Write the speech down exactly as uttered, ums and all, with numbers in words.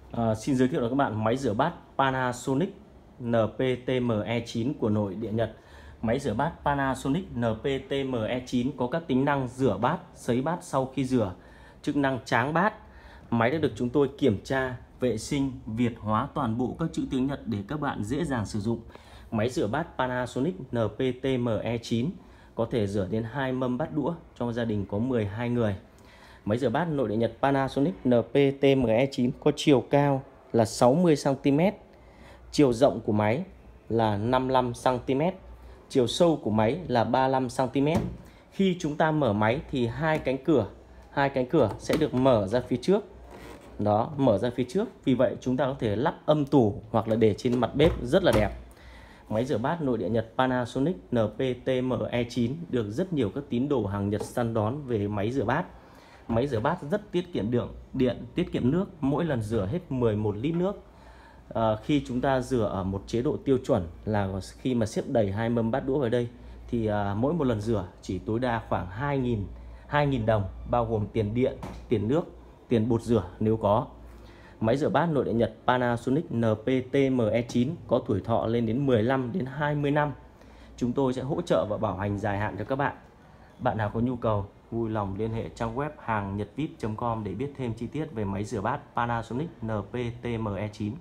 À, xin giới thiệu với các bạn máy rửa bát Panasonic en pê tê em e chín của nội địa Nhật. Máy rửa bát Panasonic en pê tê em e chín có các tính năng rửa bát, sấy bát sau khi rửa, chức năng tráng bát. Máy đã được chúng tôi kiểm tra, vệ sinh, việt hóa toàn bộ các chữ tiếng Nhật để các bạn dễ dàng sử dụng. Máy rửa bát Panasonic en pê tê em e chín có thể rửa đến hai mâm bát đũa trong gia đình có mười hai người. Máy rửa bát nội địa Nhật Panasonic en pê tê em e chín có chiều cao là sáu mươi xăng ti mét, chiều rộng của máy là năm mươi lăm xăng ti mét, chiều sâu của máy là ba mươi lăm xăng ti mét. Khi chúng ta mở máy thì hai cánh cửa, hai cánh cửa sẽ được mở ra phía trước. Đó, mở ra phía trước. Vì vậy chúng ta có thể lắp âm tủ hoặc là để trên mặt bếp rất là đẹp. Máy rửa bát nội địa Nhật Panasonic en pê tê em e chín được rất nhiều các tín đồ hàng Nhật săn đón về máy rửa bát. Máy rửa bát rất tiết kiệm điện, điện tiết kiệm nước, mỗi lần rửa hết mười một lít nước. À, khi chúng ta rửa ở một chế độ tiêu chuẩn là khi mà xếp đầy hai mâm bát đũa vào đây thì à, mỗi một lần rửa chỉ tối đa khoảng hai nghìn đồng, bao gồm tiền điện, tiền nước, tiền bột rửa nếu có. Máy rửa bát nội địa Nhật Panasonic en pê tê em e chín có tuổi thọ lên đến mười lăm đến hai mươi năm. Chúng tôi sẽ hỗ trợ và bảo hành dài hạn cho các bạn. Bạn nào có nhu cầu vui lòng liên hệ trang web hàng nhật vip chấm com để biết thêm chi tiết về máy rửa bát Panasonic en pê tê em e chín.